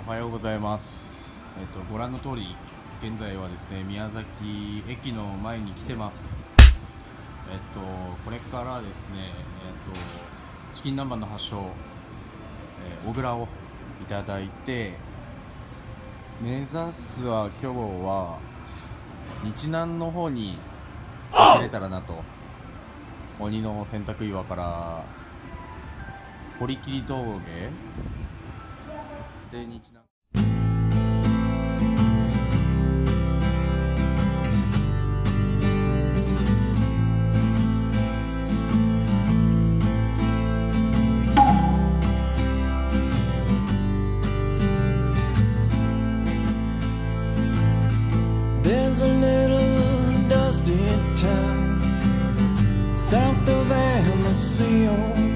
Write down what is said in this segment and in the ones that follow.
おはようございます。ご覧の通り、現在はですね、宮崎駅の前に来てます。これからですね、チキン南蛮の発祥、小倉をいただいて、目指すは今日は日南の方に出れたらなと。鬼の洗濯岩から堀切峠で日南。 There's a little dusty town south of Anaceo,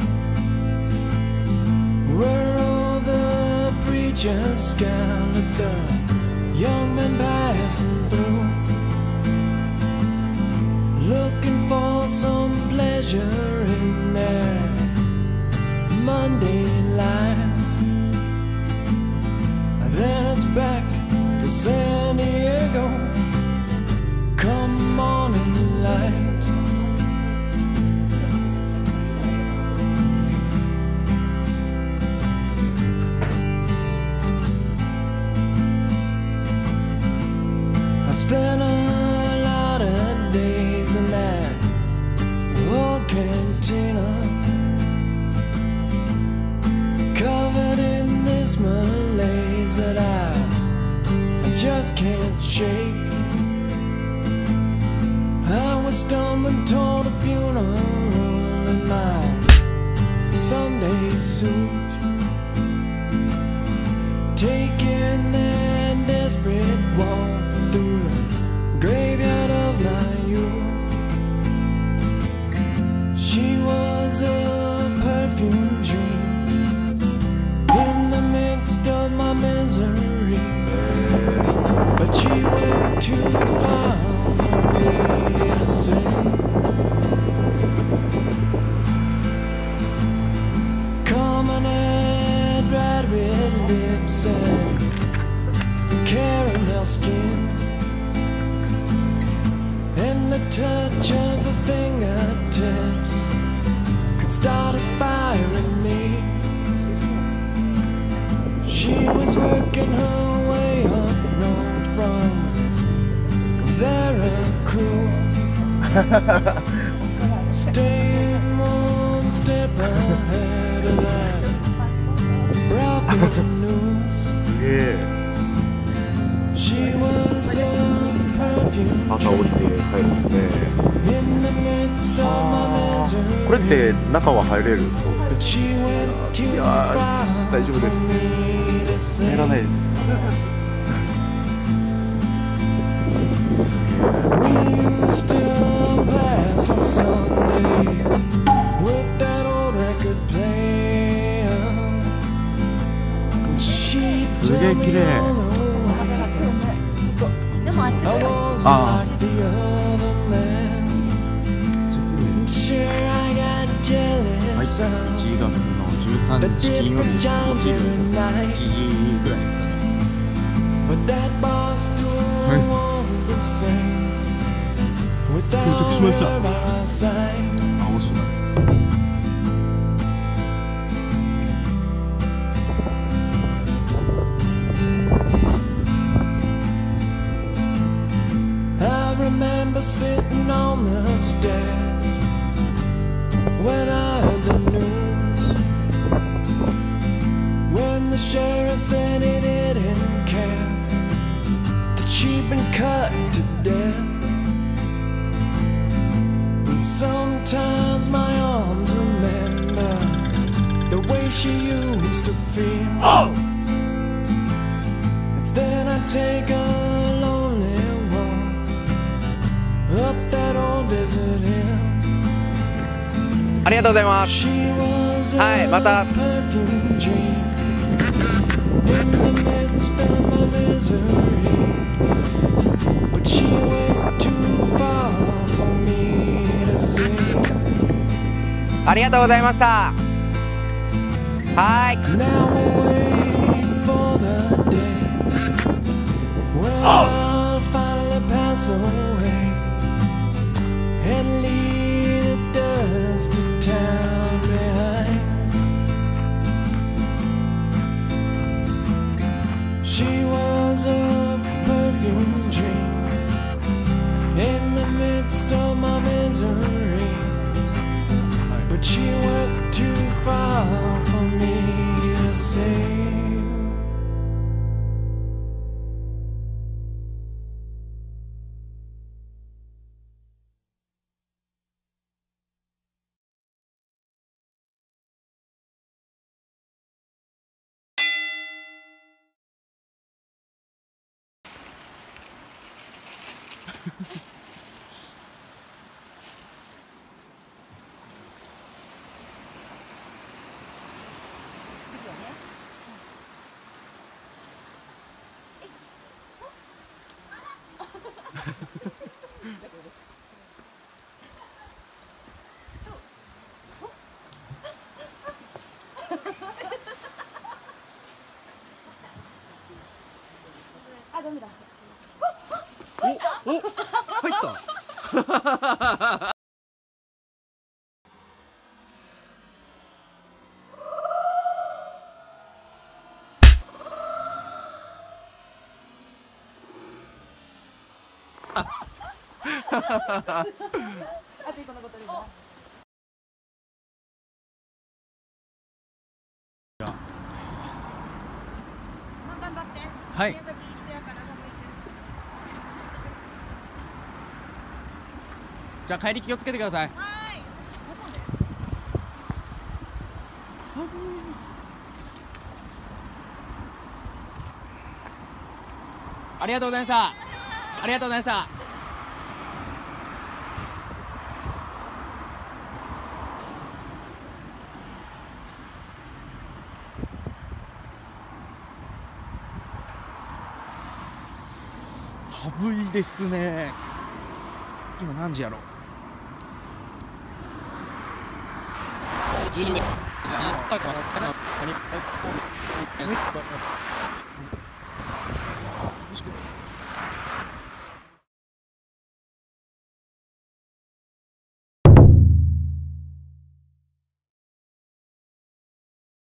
where all the preachers scattered the young men passing through, looking for some pleasure in their mundane lives. Then it's back to San Diego, come morning light. I spent a lot of days in that old cantina, covered in this malaise that I just can't shake. I was stumbling toward a funeral in my Sunday suit, taking that desperate walk through the graveyard of my youth. She was a perfume dream in the midst of my misery, but she went too far for me to say. Common and red lips and caramel skin, and the touch of her fingertips could start a fire in me. She was working her way up north from Veracruz, staying one step ahead of that broken news. She was a perfume 朝降りて帰るんですね。 in the midst of my misery. これって中は入れる？ But she went too いや far ー、大丈夫です for me to say. 入らないです。 We used to pass on Sundays with that old record player. She すげえ told 綺 me 麗。 all the ways I wasn't like the other men. Sure, I got はい、 jealous 1 of 月の13日金曜日、お昼1時ぐらいですかね。 but that bar stool wasn't the same without her by my side. 青島です。 I remember sitting on the stairs when I heard the news, when the sheriff said he didn't care that she'd been cut to death. And sometimes my arms remember the way she used to feel. It's then I take a lonely walk up that old desert hill. ありがとうございます。 She was はい、ま a た。 perfume dream in the midst of my misery, but she went too far for me to see. ありがとうございました。はい。 Now we're waiting for the She was a perfume dream in the midst of my misery, but she went too far for me to save. あ、ダメだ。 お入ったあと一個残ってるぞ。まあ頑張って。 はい宮崎来てやから多分いける。 じゃあ帰り気をつけてください。 はーい。そっちに挟んで。 寒い。ありがとうございました。ありがとうございました。寒いですね。今何時やろ。10時。